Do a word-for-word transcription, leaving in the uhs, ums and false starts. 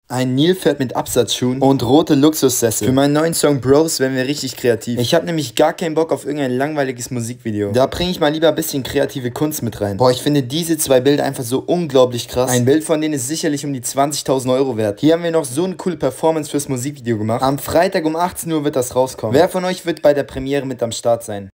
ein Nilpferd mit Absatzschuhen und rote Luxussessel. Für meinen neuen Song Bros werden wir richtig kreativ. Ich habe nämlich gar keinen Bock auf irgendein langweiliges Musikvideo. Da bringe ich mal lieber ein bisschen kreative Kunst mit rein. Boah, ich finde diese zwei Bilder einfach so unglaublich krass. Ein Bild von denen ist sicherlich um die zwanzigtausend Euro wert. Hier haben wir noch so eine coole Performance fürs Musikvideo gemacht. Am Freitag um achtzehn Uhr wird das rauskommen. Wer von euch wird bei der Premiere mit am Start sein?